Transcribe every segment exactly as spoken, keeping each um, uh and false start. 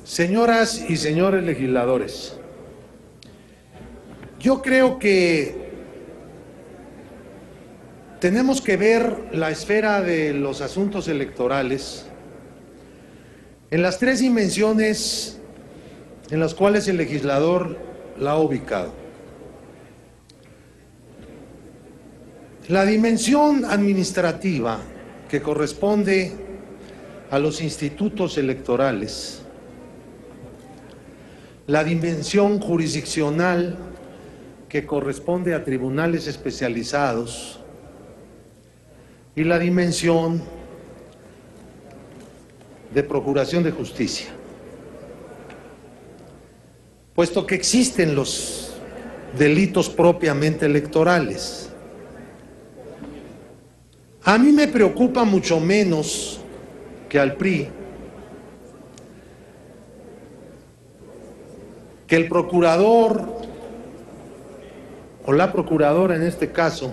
Señoras y señores legisladores, yo creo que tenemos que ver la esfera de los asuntos electorales en las tres dimensiones en las cuales el legislador la ha ubicado. La dimensión administrativa, que corresponde a los institutos electorales, la dimensión jurisdiccional, que corresponde a tribunales especializados, y la dimensión de procuración de justicia. Puesto que existen los delitos propiamente electorales, a mí me preocupa mucho menos que al P R I que el procurador o la procuradora en este caso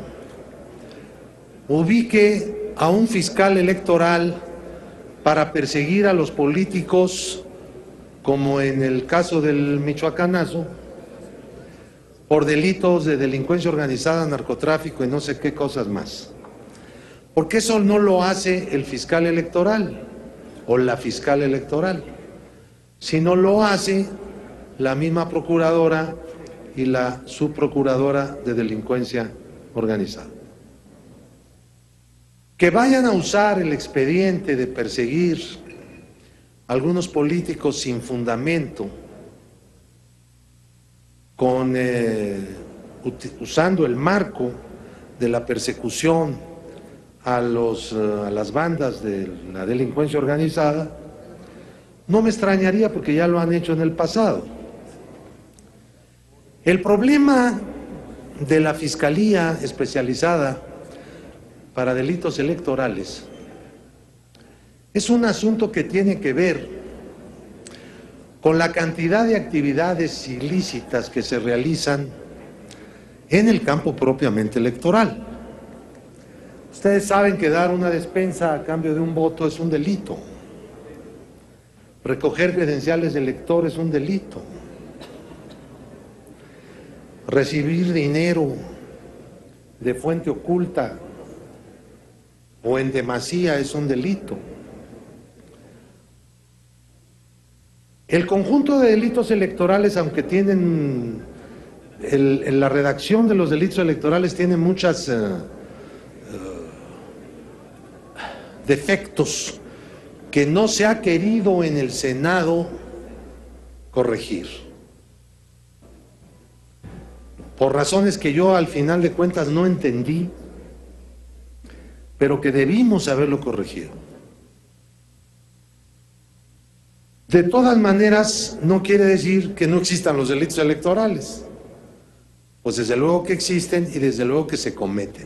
ubique a un fiscal electoral para perseguir a los políticos, como en el caso del michoacanazo, por delitos de delincuencia organizada, narcotráfico y no sé qué cosas más. Porque eso no lo hace el fiscal electoral o la fiscal electoral, sino lo hace la misma procuradora y la subprocuradora de delincuencia organizada. Que vayan a usar el expediente de perseguir a algunos políticos sin fundamento, con, eh, usando el marco de la persecución a, los, a las bandas de la delincuencia organizada, no me extrañaría porque ya lo han hecho en el pasado. El problema de la Fiscalía Especializada para Delitos Electorales es un asunto que tiene que ver con la cantidad de actividades ilícitas que se realizan en el campo propiamente electoral. Ustedes saben que dar una despensa a cambio de un voto es un delito. Recoger credenciales de elector es un delito. Recibir dinero de fuente oculta o en demasía es un delito. El conjunto de delitos electorales, aunque tienen, el, en la redacción de los delitos electorales tiene muchos uh, uh, defectos que no se ha querido en el Senado corregir. Por razones que yo al final de cuentas no entendí, pero que debimos haberlo corregido. De todas maneras, no quiere decir que no existan los delitos electorales. Pues desde luego que existen y desde luego que se cometen.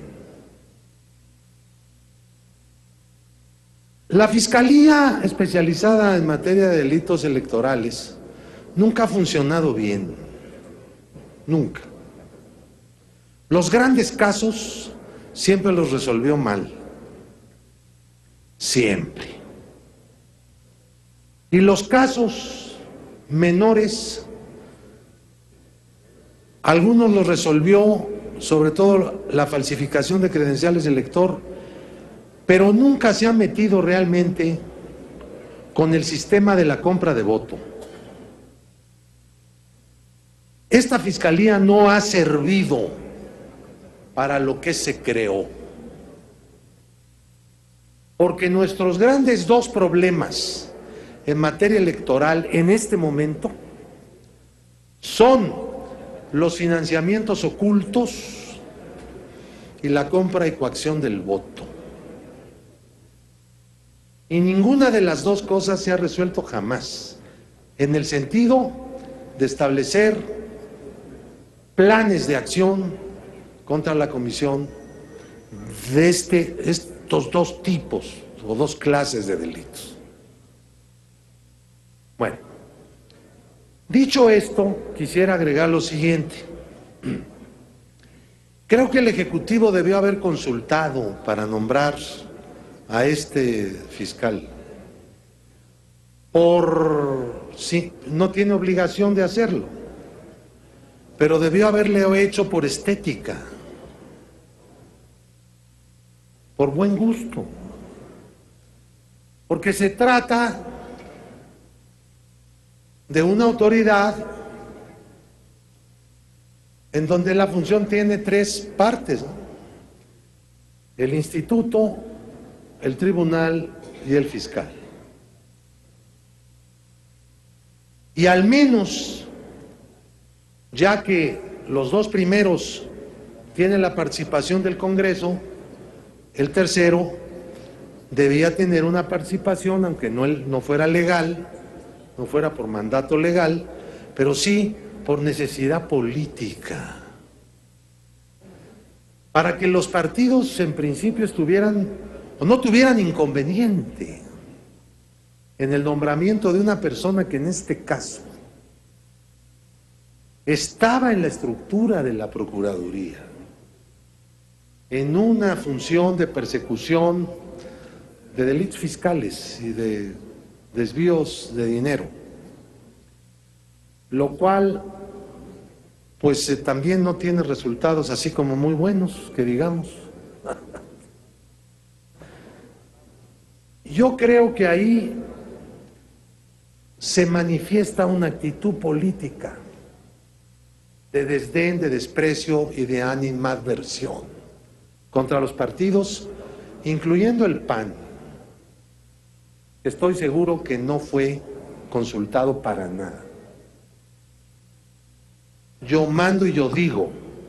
La Fiscalía Especializada en materia de delitos electorales nunca ha funcionado bien. Nunca. Los grandes casos siempre los resolvió mal. Siempre. Y los casos menores, algunos los resolvió, sobre todo la falsificación de credenciales de elector, pero nunca se ha metido realmente con el sistema de la compra de voto. Esta fiscalía no ha servido para lo que se creó. Porque nuestros grandes dos problemas en materia electoral en este momento son los financiamientos ocultos y la compra y coacción del voto. Y ninguna de las dos cosas se ha resuelto jamás, en el sentido de establecer planes de acción contra la comisión de este, estos dos tipos o dos clases de delitos. Bueno, dicho esto, quisiera agregar lo siguiente. Creo que el Ejecutivo debió haber consultado para nombrar a este fiscal por sí, no tiene obligación de hacerlo, pero debió haberlo hecho por estética, por buen gusto, porque se trata de una autoridad en donde la función tiene tres partes, ¿no? El instituto, el tribunal y el fiscal. Y al menos, ya que los dos primeros tienen la participación del Congreso, el tercero debía tener una participación, aunque no, no fuera legal, no fuera por mandato legal, pero sí por necesidad política, para que los partidos en principio estuvieran o no tuvieran inconveniente en el nombramiento de una persona que en este caso estaba en la estructura de la Procuraduría, en una función de persecución de delitos fiscales y de desvíos de dinero, lo cual pues eh, también no tiene resultados así como muy buenos, que digamos. Yo creo que ahí se manifiesta una actitud política de desdén, de desprecio y de animadversión contra los partidos, incluyendo el P A N. Estoy seguro que no fue consultado para nada. Yo mando y yo digo,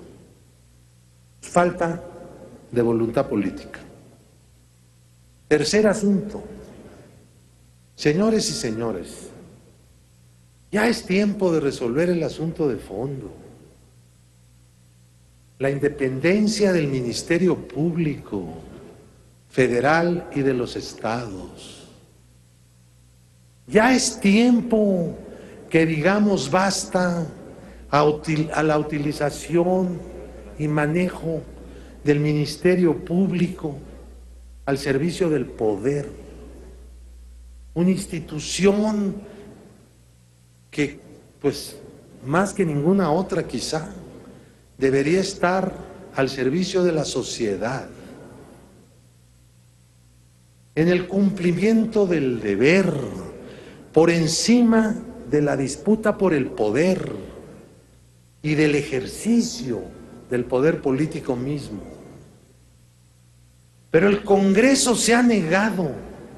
falta de voluntad política. Tercer asunto, señores y señores, ya es tiempo de resolver el asunto de fondo. La independencia del Ministerio Público Federal y de los estados. Ya es tiempo que digamos basta a, util, a la utilización y manejo del Ministerio Público al servicio del poder. Una institución que, pues, más que ninguna otra quizá, debería estar al servicio de la sociedad, en el cumplimiento del deber, por encima de la disputa por el poder y del ejercicio del poder político mismo. Pero el Congreso se ha negado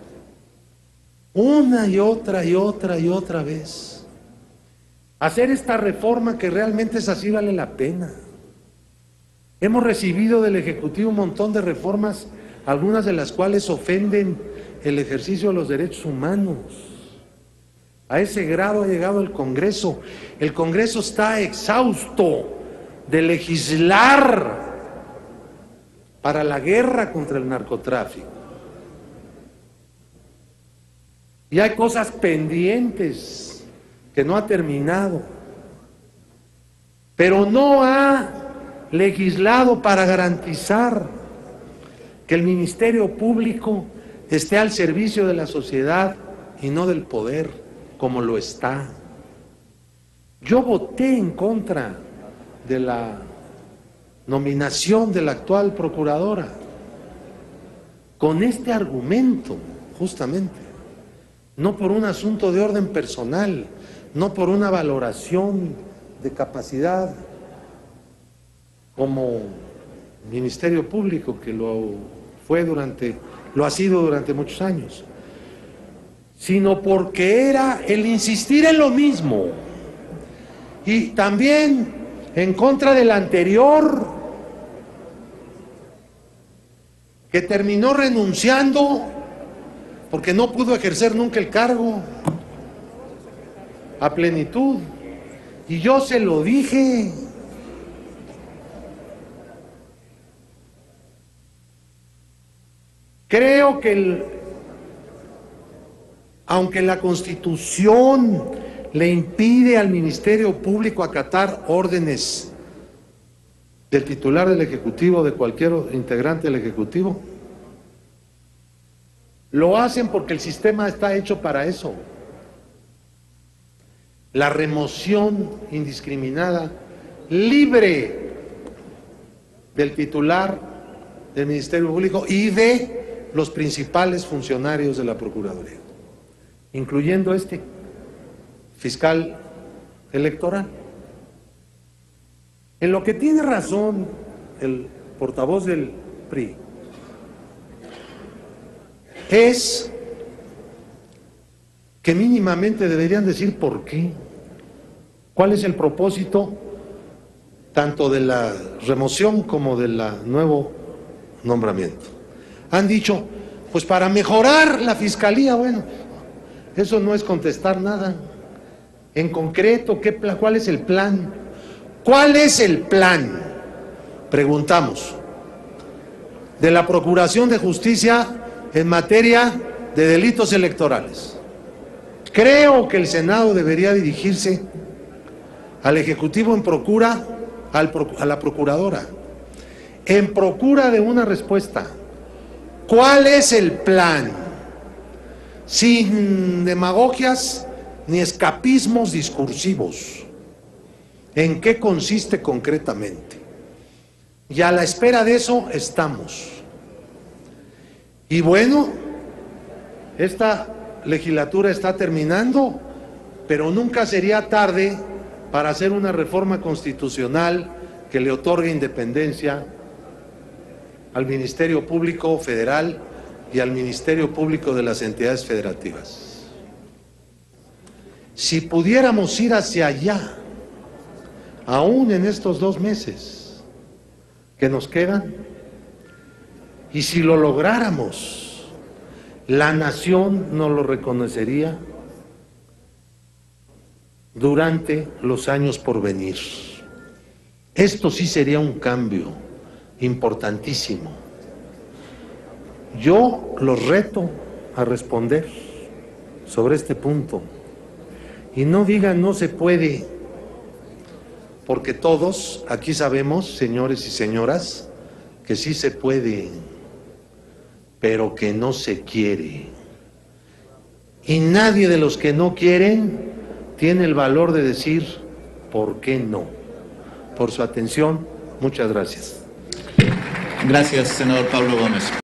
una y otra y otra y otra vez a hacer esta reforma que realmente es así, vale la pena. Hemos recibido del Ejecutivo un montón de reformas, algunas de las cuales ofenden el ejercicio de los derechos humanos. A ese grado ha llegado el Congreso. El Congreso está exhausto de legislar para la guerra contra el narcotráfico. Y hay cosas pendientes que no ha terminado, pero no ha legislado para garantizar que el Ministerio Público esté al servicio de la sociedad y no del poder, como lo está. Yo voté en contra de la nominación de la actual procuradora con este argumento, justamente, no por un asunto de orden personal, no por una valoración de capacidad como Ministerio Público, que lo fue durante, lo ha sido durante muchos años, sino porque era el insistir en lo mismo, y también en contra del anterior, que terminó renunciando porque no pudo ejercer nunca el cargo a plenitud. Y yo se lo dije. Creo que el, aunque la Constitución le impide al Ministerio Público acatar órdenes del titular del Ejecutivo, de cualquier integrante del Ejecutivo, lo hacen porque el sistema está hecho para eso. la remoción indiscriminada, libre, del titular del Ministerio Público y de los principales funcionarios de la Procuraduría, incluyendo este fiscal electoral. En lo que tiene razón el portavoz del P R I es que mínimamente deberían decir por qué, cuál es el propósito tanto de la remoción como del nuevo nombramiento. Han dicho, pues para mejorar la fiscalía. Bueno, eso no es contestar nada. En concreto, ¿qué, ¿cuál es el plan? ¿Cuál es el plan? Preguntamos. De la Procuración de Justicia en materia de delitos electorales. Creo que el Senado debería dirigirse al Ejecutivo en procura, al, a la Procuradora, en procura de una respuesta. ¿Cuál es el plan? Sin demagogias ni escapismos discursivos. ¿En qué consiste concretamente? Y a la espera de eso estamos. Y bueno, esta legislatura está terminando, pero nunca sería tarde para hacer una reforma constitucional que le otorgue independencia al Ministerio Público Federal y al Ministerio Público de las entidades federativas. Si pudiéramos ir hacia allá, aún en estos dos meses que nos quedan, y si lo lográramos, la nación nos lo reconocería durante los años por venir. Esto sí sería un cambio importantísimo. Yo los reto a responder sobre este punto. Y no digan no se puede, porque todos aquí sabemos, señores y señoras, que sí se puede, pero que no se quiere. Y nadie de los que no quieren tiene el valor de decir por qué no. Por su atención, muchas gracias. Gracias, senador Pablo Gómez.